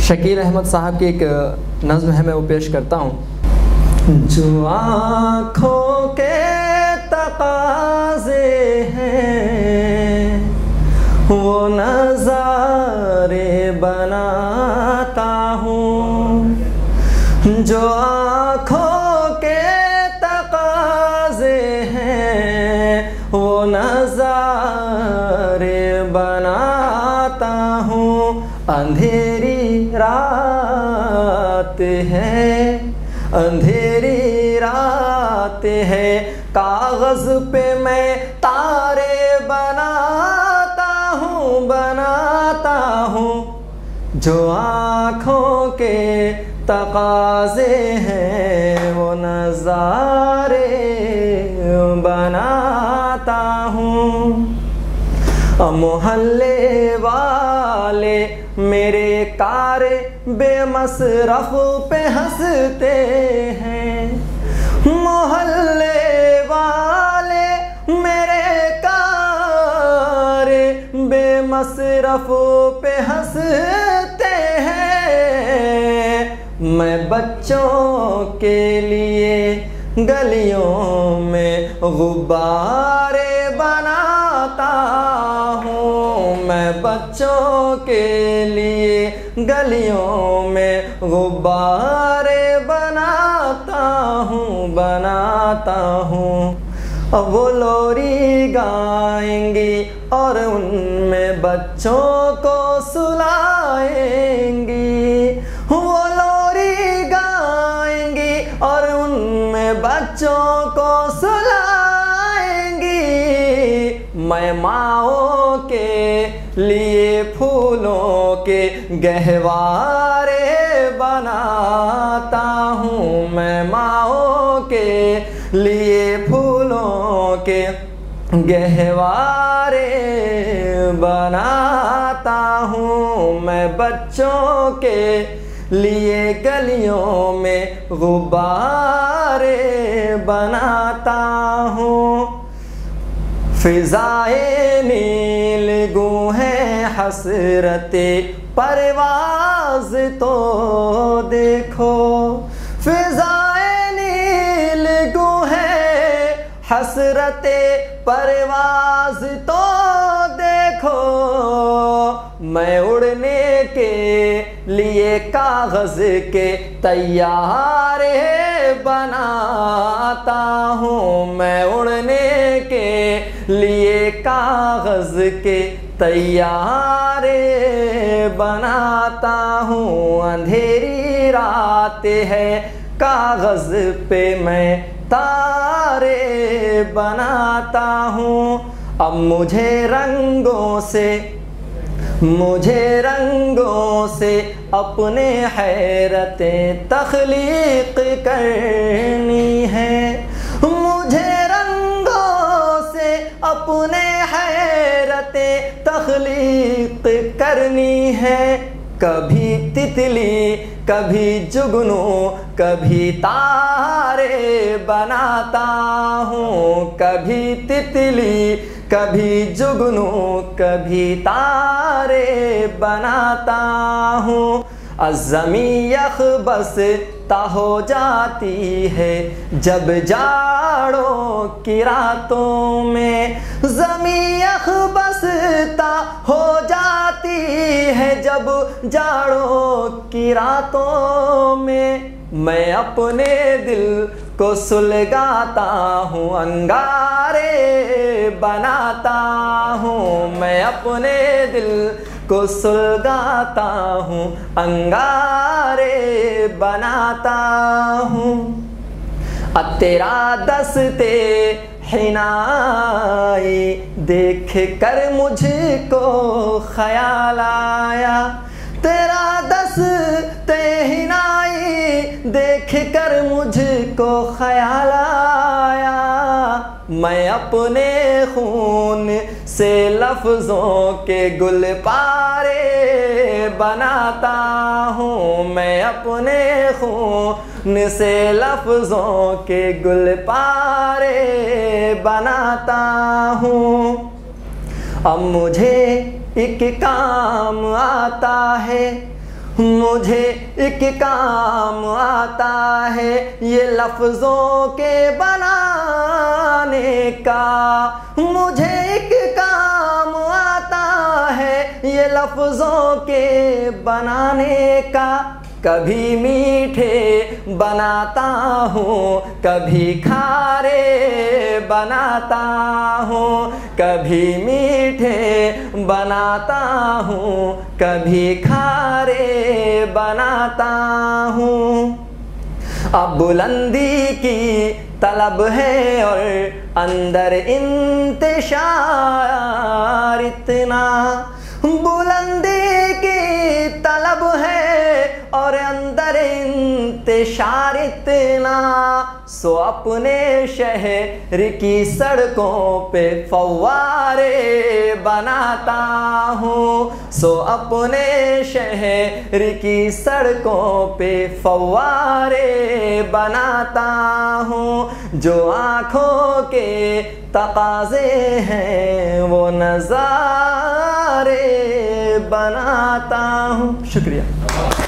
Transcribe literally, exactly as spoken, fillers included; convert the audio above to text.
शकील अहमद साहब की एक नज़्म है, मैं वो पेश करता हूँ। जो आँखों के तकाज़े हैं वो नज़ारे बनाता हूँ, जो आँखों के तकाज़े हैं वो नज़ारे बनाता हूँ। अंधेरी रात है, अंधेरी रात है, कागज़ पे मैं तारे बनाता हूँ, बनाता हूँ। जो आँखों के तकाज़े हैं वो नज़ारे बनाता हूँ। मोहल्ले वाले मेरे कारे बेमसरफ पे हंसते हैं, मोहल्ले वाले मेरे कारे बेमसरफ पे हंसते हैं। मैं बच्चों के लिए गलियों में गुब्बारे बनाता हूँ, मैं बच्चों के लिए गलियों में गुब्बारे बनाता हूँ, बनाता हूँ। अब वो लोरी गाएंगी और उनमें बच्चों को सुलाएंगी, वो लोरी गाएंगी और उनमें बच्चों को सुलाएंगी। मैं माओ के लिए फूलों के गहवारे बनाता हूँ, मैं माओ के लिए फूलों के गहवारे बनाता हूँ। मैं बच्चों के लिए गलियों में गुब्बारे बनाता हूँ। फिज़ाए नीलगू है हसरते परवाज़ तो देखो, फिज़ाए नीलगू है हसरते परवाज़ तो देखो। मैं उड़ने के लिए कागज़ के तैयारे बनाता हूँ, मैं उड़ने के लिए कागज़ के तैयारे बनाता हूँ। अंधेरी रात है, कागज़ पे मैं तारे बनाता हूँ। अब मुझे रंगों से मुझे रंगों से अपने हैरतें तख्लीक करनी है, मुझे रंगों से अपने हैरतें तख्लीक करनी है। कभी तितली कभी जुगनू कभी तारे बनाता हूँ, कभी तितली कभी जुगनू कभी तारे बनाता हूँ। ज़मीं यख़बस्ता हो जाती है जब जाड़ों की रातों में, ज़मीं यख़बस्ता हो जाती है जब जाड़ों की रातों में। मैं अपने दिल को सुलगाता हूँ, अंगारे बनाता हूँ, मैं अपने दिल को सुलगाता हूँ, अंगारे बनाता हूँ। अब तेरा दस्ते हिनाई देख कर मुझको ख़याल आया, तेरा दस्ते हिनाई देख कर मुझको ख़याल आया। मैं अपने खून से लफ्ज़ों के गुल पारे बनाता हूँ, मैं अपने खून से लफ्ज़ों के गुल पारे बनाता हूँ। अब मुझे एक काम आता है, मुझे एक काम आता है ये लफ्ज़ों के बनाने का, मुझे एक काम आता है ये लफ्ज़ों के बनाने का। कभी मीठे बनाता हूँ कभी खारे बनाता हूँ, कभी मीठे बनाता हूँ कभी खारे बनाता हूँ। अब बुलंदी की तलब है और अंदर इंतशार इतना, बुलंदी की तलब है और अंदर इंतशार इतना। सो अपने शहर की सड़कों पे फव्वारे बनाता हूँ, सो अपने शहर की सड़कों पे फव्वारे बनाता हूँ। जो आँखों के तकाज़े हैं वो नज़ारे बनाता हूँ। शुक्रिया।